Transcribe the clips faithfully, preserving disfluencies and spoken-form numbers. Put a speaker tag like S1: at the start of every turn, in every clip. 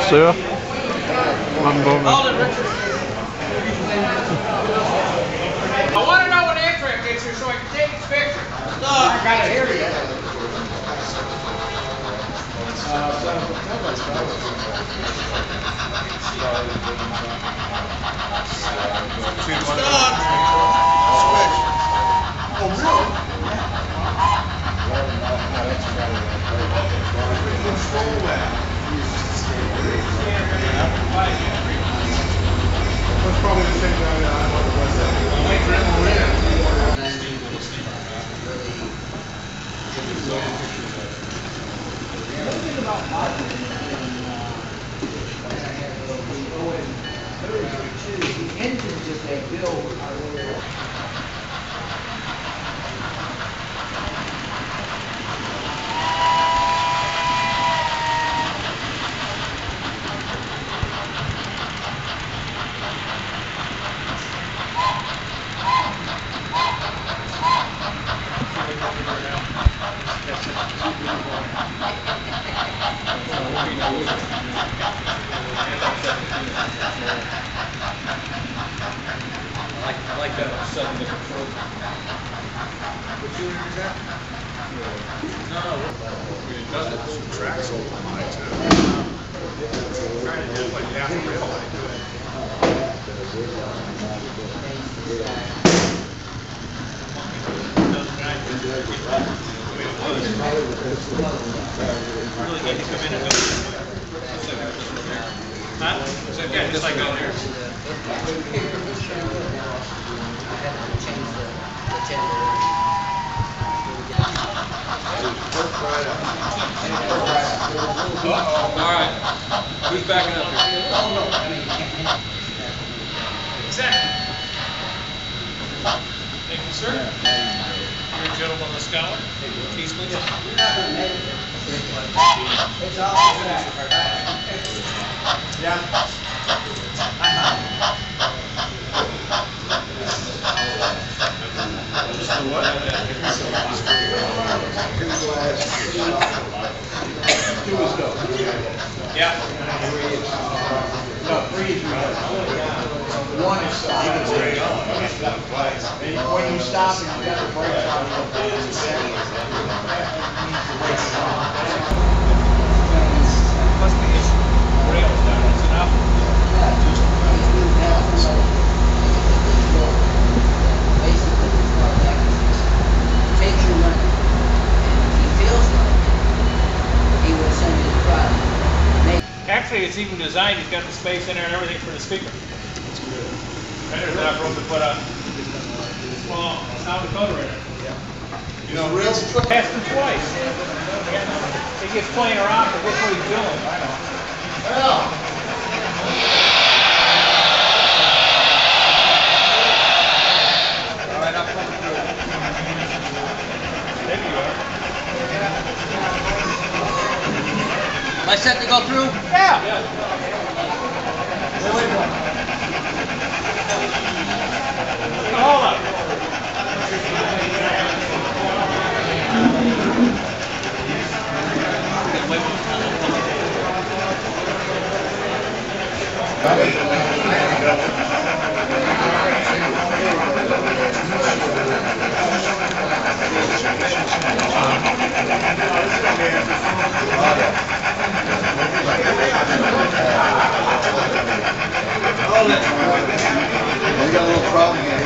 S1: sûr. One moment.
S2: I want to know when Amtrak gets here so I can take his picture. No, I got it here yet.
S3: That's probably the same guy that I want to West
S4: The engines that they build are
S2: I like, I like that sudden different flow.
S3: What unit is that?
S2: No, no.
S3: It doesn't subtract so much. Trying to do like half a rail line to it.
S2: Really good to come in and go. Huh? So, yeah, just like down there. Uh-oh. All right. Who's backing up here? Exactly. Thank you, sir. You're a gentleman on the scholar. Keys, please.
S4: It's all
S3: Yeah.
S2: Yeah.
S4: No, three is one is stop. And when you stop and you got the brakes on, it's second.
S2: Must be rails down. That's enough.
S4: Basically, takes your money. And if he feels like it, he will send you the product.
S2: Actually, it's even designed. He's got the space in there and everything for the speaker. That's good. And there's enough room to put a small sound decoder in it.
S3: You know, rails.
S2: Test him twice. He gets playing around, but guess what he's doing? I know.
S4: Well,
S2: All right, I'm coming through. There you are.
S4: am I set to go through?
S2: Yeah. Yeah. Wait, wait, wait. Hold on.
S5: We got a little problem here.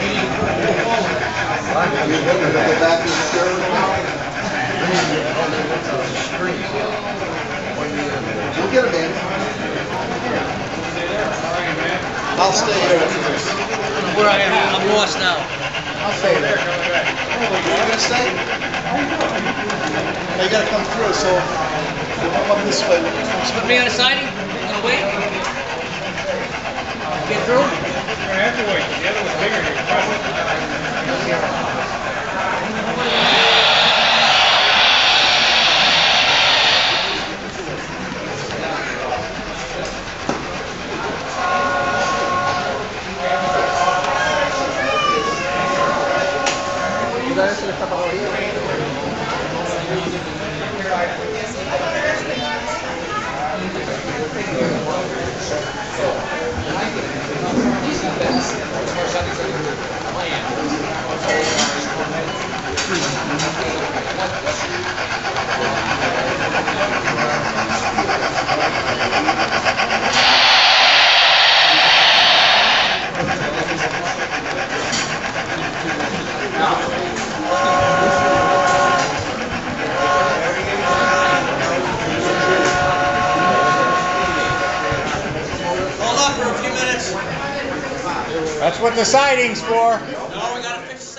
S5: We go back to the server. We'll get it in. I'll stay here.
S4: Where I am, I'm lost now.
S5: I'll stay there. You're gonna stay? Now you gotta come through, so we'll come up this way.
S4: Just put me on the siding, I'm gonna wait. Get through?
S2: You're gonna have to wait. The other one's bigger here.
S5: Se le está apagado ahí.
S6: That's what the siding's for.
S2: No, we gotta fix